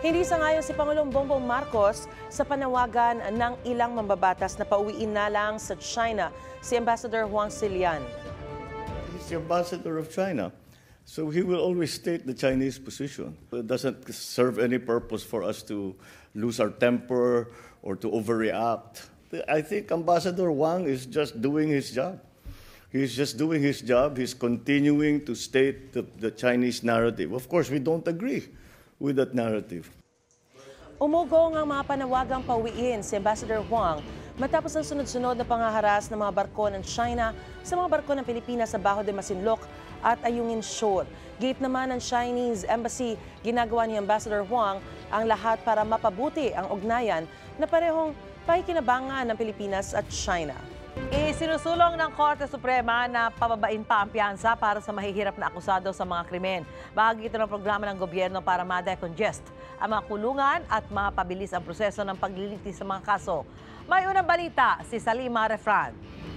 Hindi sangayon si Pangulong Bongbong Marcos sa panawagan ng ilang mambabatas na pauwiin na lang sa China si Ambassador Huang Xilian. He's the ambassador of China, so he will always state the Chinese position. It doesn't serve any purpose for us to lose our temper or to overreact. I think Ambassador Huang is just doing his job. He's just doing his job. He's continuing to state the Chinese narrative. Of course, we don't agree with that narrative. Umugong ang mga panawagang pauwiin si Ambassador Huang matapos ang sunod-sunod na panghaharas ng mga barko ng China sa mga barko ng Pilipinas sa Bajo de Masinloc at Ayungin Shore. Gate naman ng Chinese Embassy, ginagawa ni Ambassador Huang ang lahat para mapabuti ang ugnayan na parehong pakikinabangan ng Pilipinas at China. Isinusulong ng Korte Suprema na pababain pa ang piyansa para sa mahihirap na akusado sa mga krimen. Bahagi ito ng programa ng gobyerno para ma-decongest ang mga kulungan at mapabilis ang proseso ng paglilitis sa mga kaso. May unang balita si Salima Refran.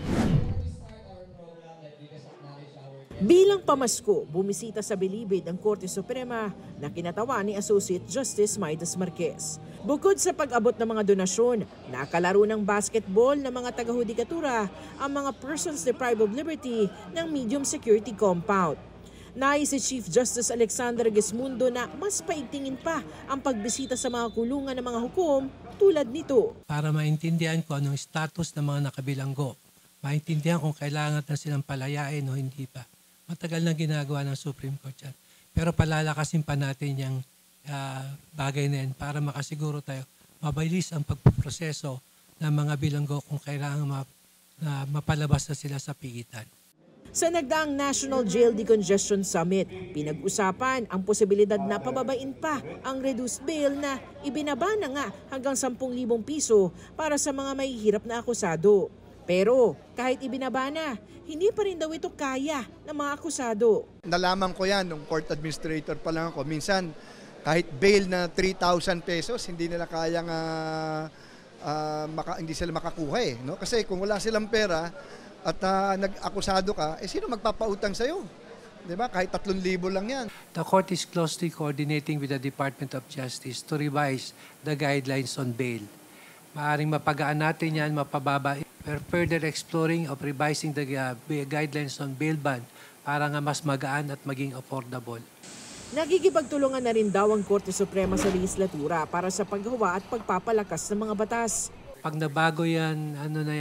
Bilang pamasko, bumisita sa Bilibid ang Korte Suprema na kinatawan ni Associate Justice Maidas Marquez. Bukod sa pag-abot ng mga donasyon, nakalaro ng basketball ng mga taga-hudikatura ang mga persons deprived of liberty ng medium security compound. Nais si Chief Justice Alexander Gesmundo na mas paigtingin pa ang pagbisita sa mga kulungan ng mga hukom tulad nito. Para maintindihan ko anong status ng mga nakabilanggo, maintindihan kung kailangan na silang palayain o hindi pa. Matagal na ginagawa ng Supreme Court yan. Pero palalakasin pa natin yung bagay na yan para makasiguro tayo mabilis ang pagpuproseso ng mga bilanggo kung kailangan mapalabas na sila sa pigitan. Sa nagdaang National Jail Decongestion Summit, pinag-usapan ang posibilidad na pababain pa ang reduced bail na ibinaba na nga hanggang 10,000 piso para sa mga mahihirap na akusado. Pero kahit ibinaba na, hindi pa rin daw ito kaya ng mga akusado. Nalaman ko yan nung court administrator pa lang ako. Minsan kahit bail na 3,000 pesos, hindi nila kayang hindi sila makakuha eh. No? Kasi kung wala silang pera at nag-akusado ka, sino magpapautang sa'yo? Diba? Kahit 3,000 lang yan. The court is closely coordinating with the Department of Justice to revise the guidelines on bail. Maaring mapagaan natin yan, mapababa. We're further exploring of revising the guidelines on bail bond para nga mas magaan at maging affordable. Nagigipagtulungan na rin daw ang Korte Suprema sa legislatura para sa paggawa at pagpapalakas ng mga batas. Pag nabago yan,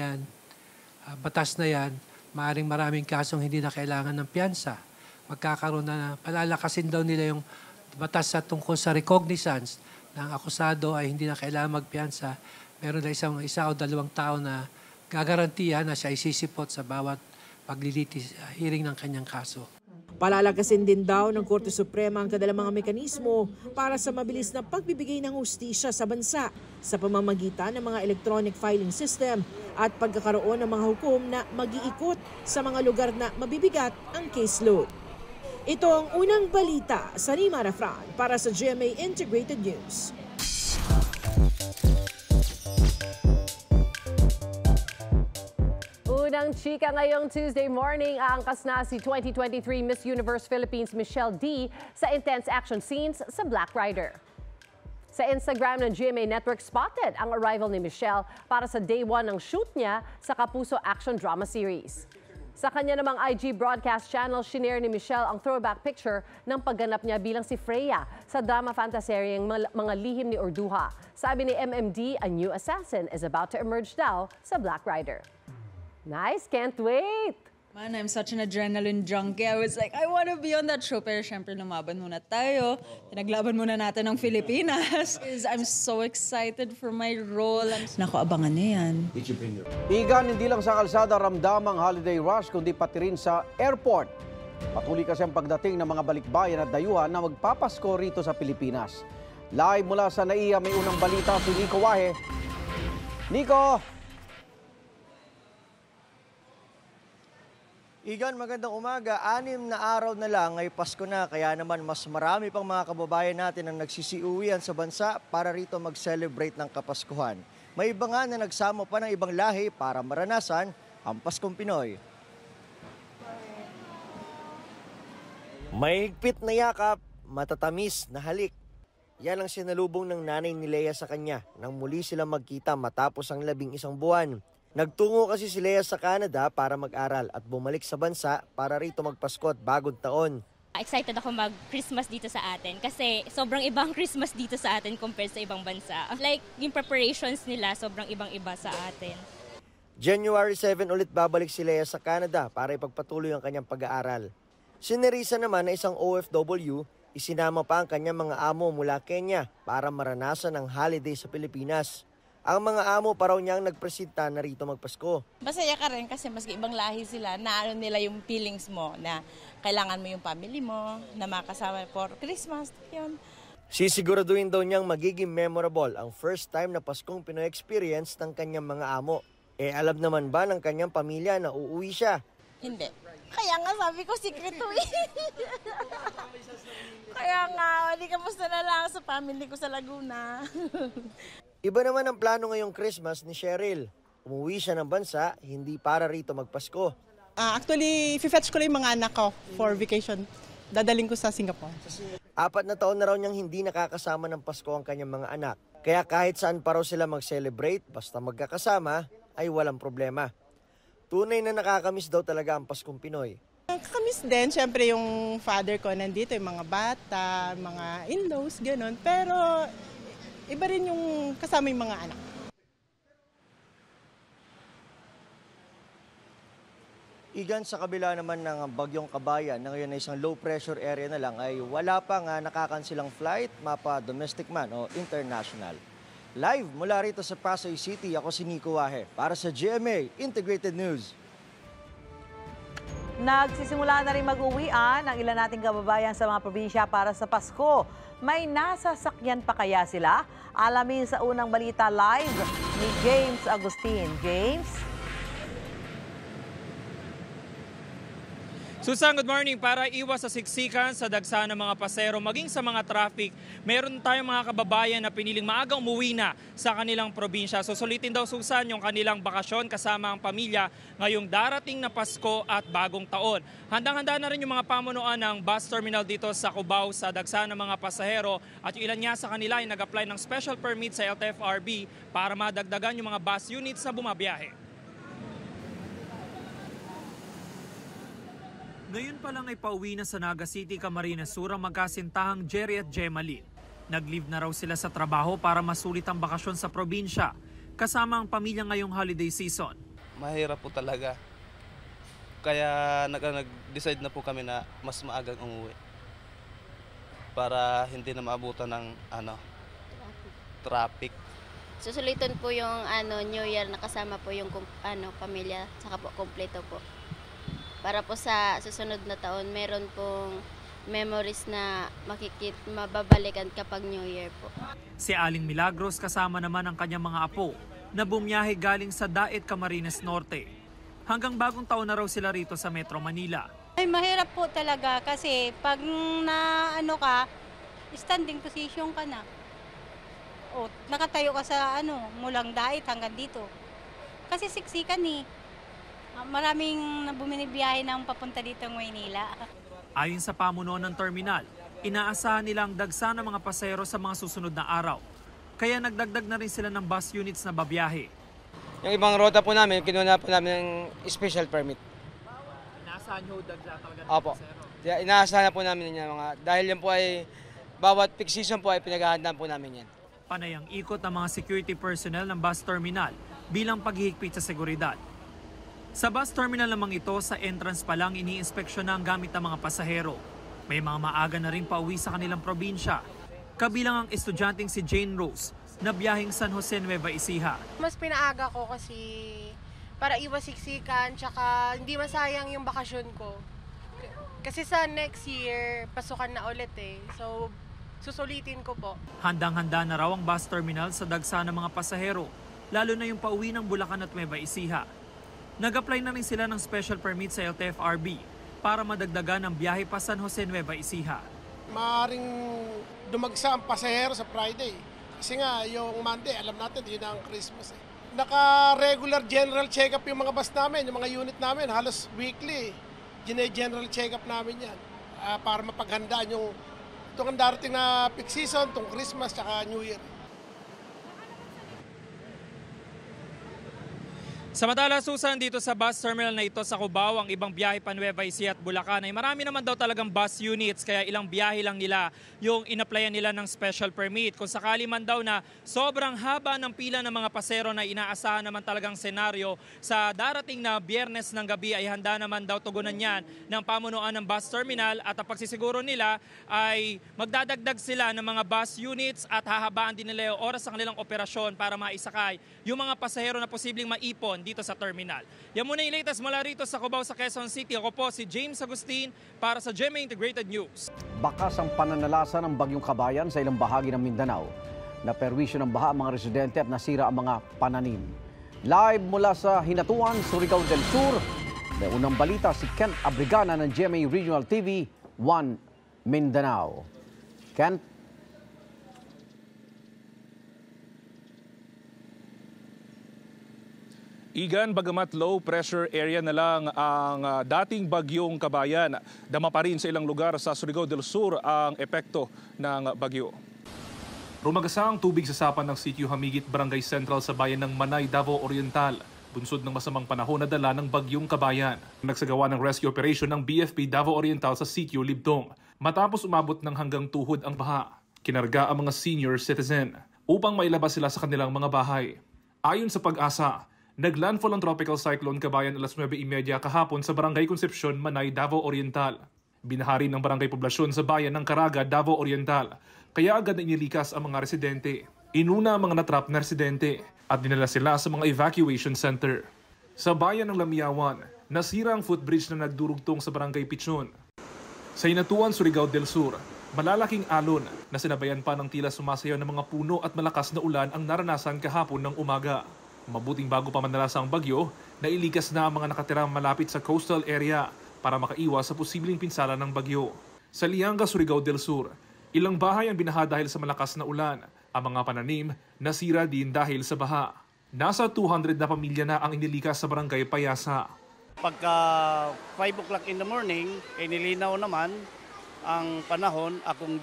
batas na yan, maaring maraming kasong hindi na kailangan ng piyansa. Magkakaroon na, palalakasin daw nila yung batas sa tungkol sa recognizance ng akusado ay hindi na kailangan magpiyansa. Meron na isa o dalawang tao na gagarantiya na siya isisipot sa bawat paglilitis hearing ng kanyang kaso. Palalakasin din daw ng Korte Suprema ang kanilang mga mekanismo para sa mabilis na pagbibigay ng hustisya sa bansa sa pamamagitan ng mga electronic filing system at pagkakaroon ng mga hukom na mag-iikot sa mga lugar na mabibigat ang caseload. Ito ang unang balita sa Salima Refran para sa GMA Integrated News. Unang chika ngayong Tuesday morning, aangkas na si 2023 Miss Universe Philippines Michelle D sa intense action scenes sa Black Rider. Sa Instagram ng GMA Network, spotted ang arrival ni Michelle para sa day 1 ng shoot niya sa Kapuso Action Drama Series. Sa kanya namang IG broadcast channel, shinare ni Michelle ang throwback picture ng pagganap niya bilang si Freya sa drama fantaseryeng Mga Lihim ni Orduha. Sabi ni MMD, a new assassin is about to emerge daw sa Black Rider. Nice, can't wait! Man, I'm such an adrenaline junkie. I was like, I want to be on that show. Pero syempre, lumaban muna tayo. Pinaglaban muna natin ng Pilipinas. I'm so excited for my role. Naku, abangan niya yan. Igan, hindi lang sa kalsada ramdamang holiday rush, kundi pati rin sa airport. Patuloy kasi ang pagdating ng mga balikbayan at dayuhan na magpapasko rito sa Pilipinas. Live mula sa NAIA, may unang balita si Nico Wahe. Nico! Igan, magandang umaga. 6 na araw na lang ay Pasko na, kaya naman mas marami pang mga kababayan natin ang nagsisiuwian sa bansa para rito mag-celebrate ng Kapaskuhan. May iba nga na nagsama pa ng ibang lahi para maranasan ang Paskong Pinoy. Mahigpit na yakap, matatamis na halik. Yan ang sinalubong ng nanay ni Lea sa kanya nang muli silang magkita matapos ang 11 buwan. Nagtungo kasi si Lea sa Canada para mag-aral at bumalik sa bansa para rito magpasko at bagong taon. Excited ako mag-Christmas dito sa atin kasi sobrang ibang Christmas dito sa atin compared sa ibang bansa. Like, yung preparations nila sobrang ibang-iba sa atin. January 7 ulit babalik si Lea sa Canada para ipagpatuloy ang kanyang pag-aaral. Si Nerissa naman na isang OFW, isinama pa ang kanyang mga amo mula Kenya para maranasan ang holiday sa Pilipinas. Ang mga amo pa raw niyang nagpresenta na rito magpasko. Masaya ka rin kasi maski ibang lahi sila, na nila yung feelings mo na kailangan mo yung family mo, na makasama for Christmas. Yun. Sisiguraduhin daw niyang magiging memorable ang first time na Paskong Pinoy experience ng kanyang mga amo. Alam naman ba ng kanyang pamilya na uuwi siya? Hindi. Kaya nga sabi ko, sikreto eh. Kaya nga, hindi kamusta na lang sa family ko sa Laguna. Iba naman ang plano ngayong Christmas ni Cheryl. Umuwi siya ng bansa, hindi para rito magpasko. Actually, fetch ko lang yung mga anak ko for vacation. Dadaling ko sa Singapore. 4 na taon na raw niyang hindi nakakasama ng Pasko ang kanyang mga anak. Kaya kahit saan pa raw sila mag-celebrate, basta magkakasama, ay walang problema. Tunay na nakakamiss daw talaga ang Paskong Pinoy. Nakakamiss din, syempre yung father ko nandito, yung mga bata, mga in-laws, gano'n. Pero iba rin yung kasama yung mga anak. Igan, sa kabila naman ng Bagyong Kabayan na ngayon ay isang low pressure area na lang ay wala pang nakakansilang flight, mapa domestic man o international. Live mula rito sa Pasay City, ako si Nico Wahe para sa GMA Integrated News. Nagsisimula na rin mag-uwian ang ilan nating kababayan sa mga probinsya para sa Pasko. May nasasakyan pa kaya sila? Alamin sa unang balita live ni James Agustin. James? Susan, good morning. Para iwas sa siksikan sa dagsa ng mga pasero, maging sa mga traffic, meron tayong mga kababayan na piniling maagang umuwi na sa kanilang probinsya. Susulitin daw, Susan, yung kanilang bakasyon kasama ang pamilya ngayong darating na Pasko at Bagong Taon. Handang-handa na rin yung mga pamunuan ng bus terminal dito sa Cubao sa dagsa ng mga pasahero at yung ilan nga sa kanila ay nag-apply ng special permit sa LTFRB para madagdagan yung mga bus units sa bumabiyahe. Ngayon pa lang ay pauwi na sa Naga City, Camarines Sur ang magkasintahang Jerry at Gemaline. Nag-leave na raw sila sa trabaho para masulit ang bakasyon sa probinsya, kasama ang pamilya ngayong holiday season. Mahirap po talaga. Kaya nag-decide na po kami na mas maagang umuwi. Para hindi na maabutan ng traffic. Susulitin po yung New Year na kasama po yung pamilya, saka po kompleto po. Para po sa susunod na taon, meron pong memories na mababalikan kapag New Year po. Si Aling Milagros kasama naman ang kanyang mga apo na bumiyahe galing sa Daet, Camarines Norte. Hanggang Bagong Taon na raw sila rito sa Metro Manila. Ay, mahirap po talaga kasi pag standing position ka na. O, nakatayo ka sa mulang Daet hanggang dito. Kasi siksikan eh. Maraming buminibiyahe ng papunta dito ng Maynila. Ayon sa pamunuan ng terminal, inaasahan nilang dagsa ng mga pasahero sa mga susunod na araw. Kaya nagdagdag na rin sila ng bus units na babiyahe. Yung ibang rota po namin, kinuha na po namin ng special permit. Inaasahan nyo dagsa talaga ng Opo. pasahero? Kaya inaasahan na po namin yan. Dahil yan po ay, bawat peak season po ay pinaghahandaan po namin yan. Panay ang ikot ng mga security personnel ng bus terminal bilang paghihigpit sa seguridad. Sa bus terminal namang ito, sa entrance pa lang iniinspeksyon na ang gamit ng mga pasahero. May mga maaga na rin pauwi sa kanilang probinsya. Kabilang ang estudyanteng si Jane Rose na biyaheng San Jose, Nueva Ecija. Mas pinaaga ko kasi para iwas siksikan, tsaka hindi masayang yung bakasyon ko. Kasi sa next year, pasukan na ulit eh. So, susulitin ko po. Handang-handa na raw ang bus terminal sa dagsa ng mga pasahero, lalo na yung pauwi ng Bulacan at Nueva Ecija. Nag-apply na rin sila ng special permit sa LTFRB para madagdagan ang biyahe pa San Jose, Nueva Ecija. Maaring dumagsa ang pasahero sa Friday. Kasi nga, yung Monday, alam natin, yun ang Christmas. Naka-regular general check-up yung mga bus namin, yung mga unit namin, halos weekly. General check-up namin yan para mapaghandaan yung Itong ang darating na peak season, itong Christmas tsaka New Year. Samantala, Susan, dito sa bus terminal na ito sa Cubao, ang ibang biyahe pa Nueva Ecija at Bulacan ay marami naman daw talagang bus units, kaya ilang biyahe lang nila yung inaplayan nila ng special permit. Kung sakali man daw na sobrang haba ng pila ng mga pasero na inaasahan naman talagang senaryo sa darating na Biyernes ng gabi, ay handa naman daw tugunan yan ng pamunuan ng bus terminal, at ang pagsisiguro nila ay magdadagdag sila ng mga bus units at hahabaan din nila yung oras sa kanilang operasyon para maisakay yung mga pasahero na posibleng maipon dito sa terminal. Yan muna yung latest mula rito sa Cubao sa Quezon City. Ako po si James Agustin para sa GMA Integrated News. Bakas ang pananalasa ng Bagyong Kabayan sa ilang bahagi ng Mindanao. Naperwisyo ng baha ang mga residente at nasira ang mga pananim. Live mula sa Hinatuan, Surigao del Sur, may unang balita si Kent Abrigana ng GMA Regional TV 1 Mindanao. Kent? Igan, bagamat low pressure area na lang ang dating Bagyong Kabayan, dama pa rin sa ilang lugar sa Surigao del Sur ang epekto ng bagyo. Rumagasa ang tubig sa sapan ng sitio Hamigit, Barangay Central sa bayan ng Manay, Davao Oriental, bunsod ng masamang panahon na dala ng Bagyong Kabayan. Nagsagawa ng rescue operation ng BFP Davao Oriental sa sitio Libdong. Matapos umabot ng hanggang tuhod ang baha, kinarga ang mga senior citizen upang mailabas sila sa kanilang mga bahay. Ayon sa Pag-asa, naglandfall ang Tropical Cyclone Kabayan alas 9:30 kahapon sa Barangay Concepcion, Manay, Davao Oriental. Binahari ng barangay poblasyon sa bayan ng Caraga, Davao Oriental, kaya agad na inilikas ang mga residente. Inuna ang mga natrap na residente at dinala sila sa mga evacuation center. Sa bayan ng Lamiawan, nasira ang footbridge na nagdurugtong sa Barangay Pichon. Sa Hinatuan, Surigao del Sur, malalaking alon na sinabayan pa ng tila sumasayaw ng mga puno at malakas na ulan ang naranasan kahapon ng umaga. Mabuting bago pa manalasa ang bagyo, nailikas na ang mga nakatirang malapit sa coastal area para makaiwas sa posibleng pinsala ng bagyo. Sa Lianga, Surigao del Sur, ilang bahay ang binaha dahil sa malakas na ulan. Ang mga pananim nasira din dahil sa baha. Nasa 200 na pamilya na ang inilikas sa Barangay Payasa. Pagka 5 o'clock in the morning, nilinaw naman ang panahon,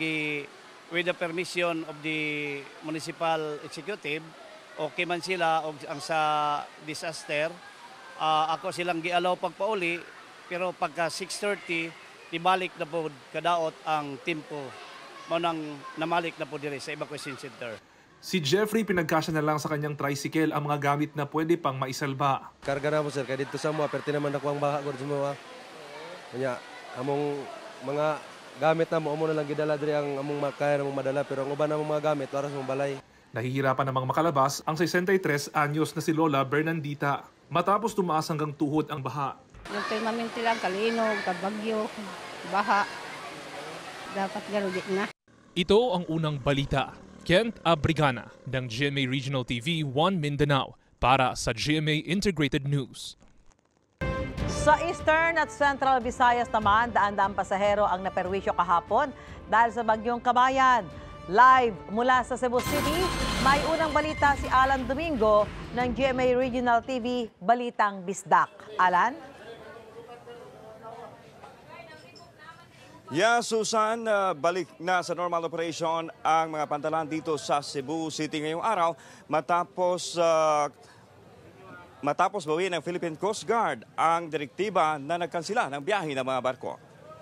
with the permission of the municipal executive, okay man sila og ang sa disaster, ako silang gialaw pagpauli, pero pagka 6:30 ibalik na po kadaot ang tempo mo nang namalik na po dire sa evacuation center. Si Jeffrey pinagkasya na lang sa kanyang tricycle ang mga gamit na pwede pang maisalba. Karga na mo sir, kaya dito sa mga, perti naman ako ang baha ko sa mga. Kanya, among mga gamit na mo na lang gidala dire ang among kaya namong madala, pero ang uban namong mga gamit para sa mong balay. Nahihirapan namang makalabas ang 63 anyos na si Lola Bernandita matapos tumaas hanggang tuhod ang baha. Yung permanente lang, kalinog, kabagyo, baha, dapat garugit na. Ito ang unang balita. Kent Abrigana ng GMA Regional TV 1 Mindanao para sa GMA Integrated News. Sa Eastern at Central Visayas naman, daan-daang pasahero ang naperwisyo kahapon dahil sa Bagyong Kabayan. Live mula sa Cebu City, may unang balita si Alan Domingo ng GMA Regional TV, Balitang Bisdak. Alan? Susan, balik na sa normal operation ang mga pantalan dito sa Cebu City ngayong araw matapos bawiin ng Philippine Coast Guard ang direktiba na nagkansila ng biyahe ng mga barko.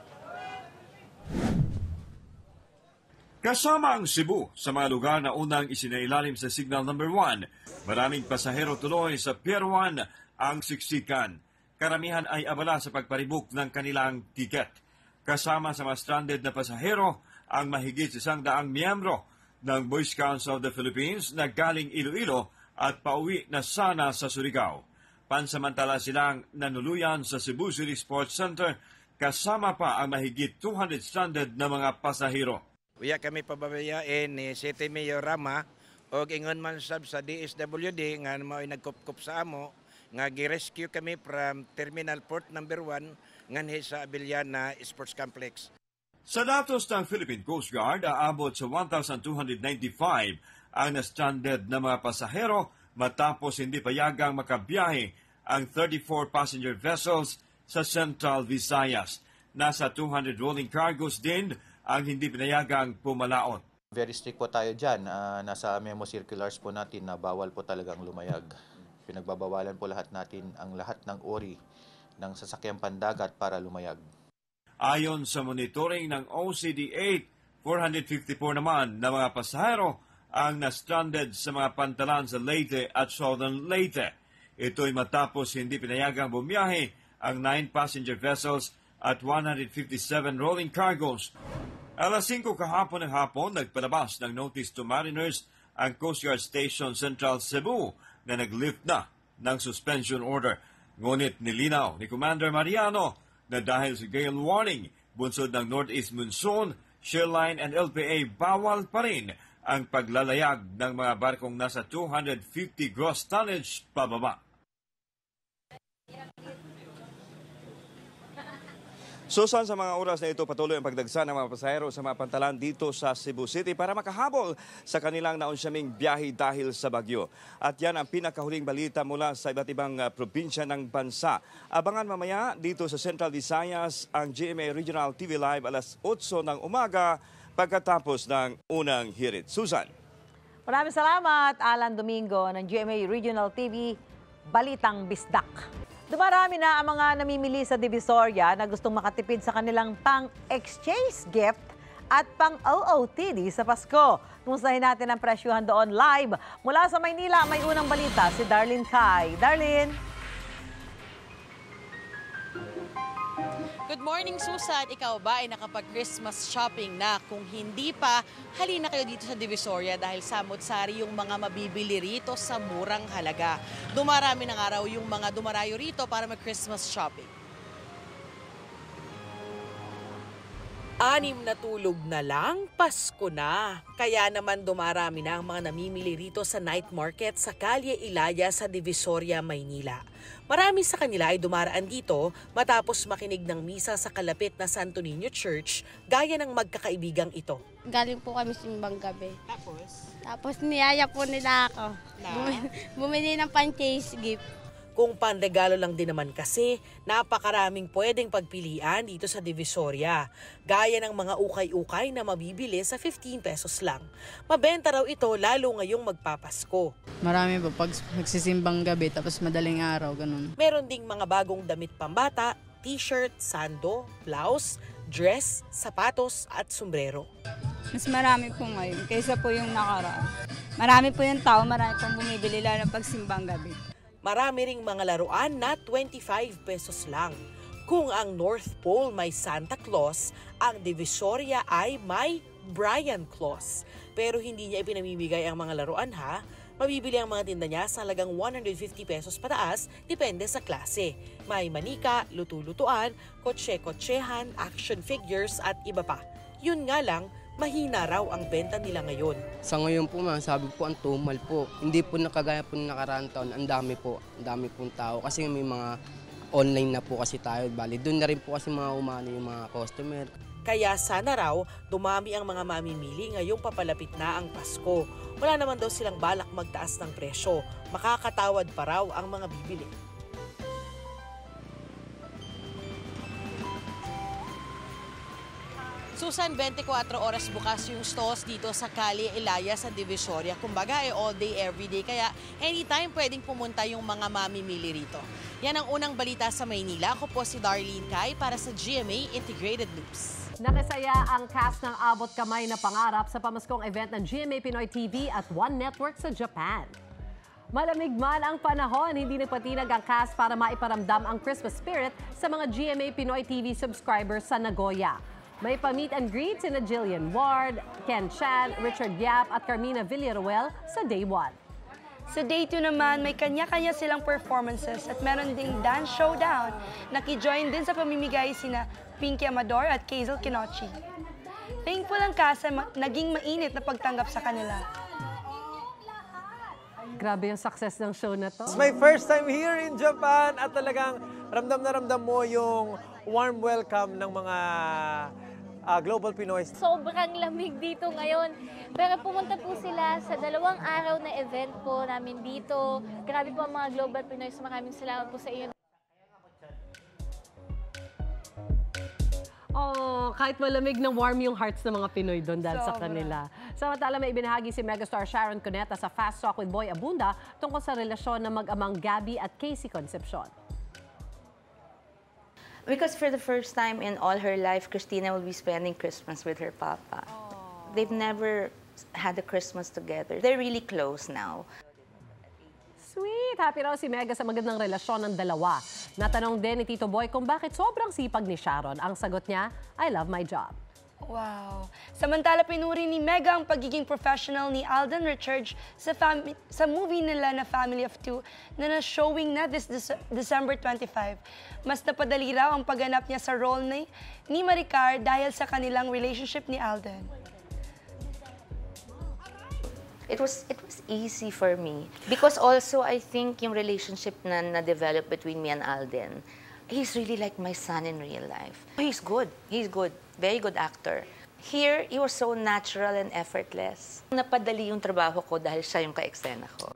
Kasama ang Cebu sa mga lugar na unang isinailalim sa Signal No. 1. Maraming pasahero tuloy sa Pier 1 ang siksikan. Karamihan ay abala sa pagparibok ng kanilang tiket. Kasama sa mga stranded na pasahero ang mahigit 100 miyembro ng Boy Scouts of the Philippines na galing Iloilo at pauwi na sana sa Surigao. Pansamantala silang nanuluyan sa Cebu City Sports Center kasama pa ang mahigit 200 stranded na mga pasahero. Uya kami pababayain ni City Mayor Rama o ingon man sab sa DSWD nga mao'y nagkup-kup sa amo nga gi-rescue kami from Terminal Port No. 1 nganhi sa Abiliana Sports Complex. Sa datos ng Philippine Coast Guard, aabot sa 1,295 ang na-stranded na mga pasahero matapos hindi payagang makabiyahe ang 34 passenger vessels sa Central Visayas. Nasa 200 rolling cargos din ang hindi pinayagang pumalaot. Very strict po tayo dyan. Nasa memo circulars po natin na bawal po talagang lumayag. Pinagbabawalan po lahat natin ang lahat ng uri ng sasakyang pandagat para lumayag. Ayon sa monitoring ng OCD-8, 454 naman na mga pasahero ang na-stranded sa mga pantalan sa Leyte at Southern Leyte. Ito'y matapos hindi pinayagang bumiyahe ang 9 passenger vessels at 157 rolling cargoes. Alas 5 kahapon ng hapon, nagpalabas ng notice to mariners ang Coast Guard Station Central Cebu na nag-lift na ng suspension order. Ngunit nilinaw ni Commander Mariano na dahil sa gale warning, bunsod ng northeast monsoon, Shoreline and LPA bawal pa rin ang paglalayag ng mga barkong nasa 250 gross tonnage pababa. Susan, sa mga oras na ito, patuloy ang pagdagsa ng mga pasahero sa mga pantalan dito sa Cebu City para makahabol sa kanilang naunsyaming biyahe dahil sa bagyo. At yan ang pinakahuling balita mula sa iba't ibang probinsya ng bansa. Abangan mamaya dito sa Central Visayas ang GMA Regional TV Live alas 8 ng umaga pagkatapos ng unang hirit. Susan. Maraming salamat, Alan Domingo ng GMA Regional TV, Balitang Bisdak. Dumarami na ang mga namimili sa Divisoria na gustong makatipid sa kanilang pang-exchange gift at pang-OOTD sa Pasko. Kumustahin natin ang presyuhan doon live. Mula sa Maynila, may unang balita si Darlene Kai. Darlene. Good morning, Susan. Ikaw ba ay nakapag-Christmas shopping na? Kung hindi pa, halina kayo dito sa Divisoria dahil samot-sari yung mga mabibili rito sa murang halaga. Dumarami ng araw yung mga dumarayo rito para mag-Christmas shopping. 6 na tulog na lang, Pasko na. Kaya naman dumarami na ang mga namimili rito sa night market sa Kalye Ilaya sa Divisoria, Maynila. Marami sa kanila ay dumaraan dito matapos makinig ng misa sa kalapit na Santo Niño Church gaya ng magkakaibigang ito. Galing po kami simbang gabi. Tapos niyaya po nila ako. Bumili ng pan-case gift. Kung panregalo lang din naman kasi, napakaraming pwedeng pagpilian dito sa Divisoria. Gaya ng mga ukay-ukay na mabibili sa 15 pesos lang. Mabenta raw ito lalo ngayong magpapasko. Marami po pag nagsisimbang gabi tapos madaling araw, ganun. Meron ding mga bagong damit pambata, t-shirt, sando, blouse, dress, sapatos at sombrero. Mas marami po ngayon kaysa po yung nakaraan. Marami po yung tao, marami pong bumibili lalo pag simbang gabi. Marami ring mga laruan na 25 pesos lang. Kung ang North Pole may Santa Claus, ang Divisoria ay may Brian Claus. Pero hindi niya ipinamimigay ang mga laruan ha. Mabibili ang mga tinda niya sa halagang 150 pesos pataas, depende sa klase. May manika, lutu-lutuan, kotse-kotsehan, action figures at iba pa. Yun nga lang, mahina raw ang benta nila ngayon. Sa ngayon po, sabi po ang tumal po. Hindi po nakagaya po ng nakaraang taon. Ang dami pong tao. Kasi may mga online na po kasi tayo. Bali, doon na rin po kasi mga umano yung mga customer. Kaya sana raw, dumami ang mga mamimili ngayong papalapit na ang Pasko. Wala naman daw silang balak magtaas ng presyo. Makakatawad pa raw ang mga bibili. Susan, 24 oras bukas yung stalls dito sa Kalye Ilaya sa Divisoria. Kumbaga, all day, every day. Kaya anytime pwedeng pumunta yung mga mamimili rito. Yan ang unang balita sa Maynila. Ako po si Darlene Kai para sa GMA Integrated News. Nakasaya ang cast ng Abot Kamay na Pangarap sa pamaskong event ng GMA Pinoy TV at One Network sa Japan. Malamig man ang panahon, hindi nagpatinag ang cast para maiparamdam ang Christmas spirit sa mga GMA Pinoy TV subscribers sa Nagoya. May pa-meet and greet sina Jillian Ward, Ken Chan, Richard Yap at Carmina Villaruel sa Day 1. Sa Day 2 naman, may kanya-kanya silang performances at meron ding dance showdown. Naki-join din sa pamimigay sina Pinky Amador at Kazel Kinochi. Thankful ang kasa naging mainit na pagtanggap sa kanila. Grabe yung success ng show na to. It's my first time here in Japan at talagang ramdam na ramdam mo yung warm welcome ng mga Global Pinoy. Sobrang lamig dito ngayon. Pero pumunta po sila sa 2 araw na event po namin dito. Grabe po ang mga Global Pinoy. Maraming salamat po sa inyo. Oh, kahit malamig na warm yung hearts ng mga Pinoy doon dahil sa Sobra. kanila. Samantala, may ibinahagi si megastar Sharon Cuneta sa Fast Talk with Boy Abunda tungkol sa relasyon ng mag-amang Gabby at Casey Concepcion. Because for the first time in all her life, Christina will be spending Christmas with her papa. They've never had a Christmas together. They're really close now. Sweet! Happy raw si Mega sa magandang relasyon ng dalawa. Natanong din ni Tito Boy kung bakit sobrang sipag ni Sharon. Ang sagot niya, I love my job. Wow. Samantala, pinuri ni Mega ang pagiging professional ni Alden Richards sa movie nila na Family of Two na na-showing na this December 25. Mas napadali raw ang pagganap niya sa role ni Maricar dahil sa kanilang relationship ni Alden. It was easy for me. Because also, I think yung relationship na-develop between me and Alden, he's really like my son in real life. He's good. He's good. Very good actor. Here, he was so natural and effortless. Napadali yung trabaho ko dahil siya yung ka-eksena ko.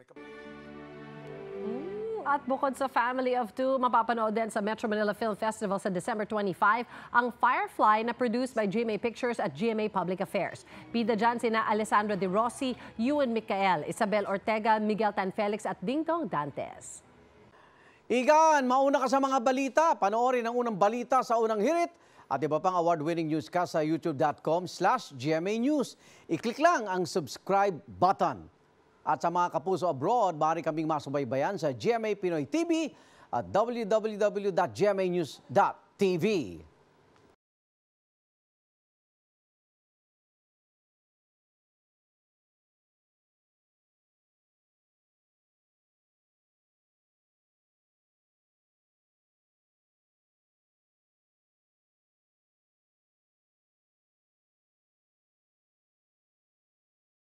At bukod sa Family of Two, mapapanood din sa Metro Manila Film Festival sa December 25 ang Firefly na produced by GMA Pictures at GMA Public Affairs. Bida dyan sina Alessandro De Rossi, Ewan Micael, Isabel Ortega, Miguel Tan Felix at Dingdong Dantes. Igan, mauna ka sa mga balita. Panoorin ang unang balita sa unang hirit at iba pang award-winning newscast sa youtube.com/GMA News. I-click lang ang subscribe button. At sa mga kapuso abroad, maaari kaming masubaybayan sa GMA Pinoy TV at www.gmanews.tv.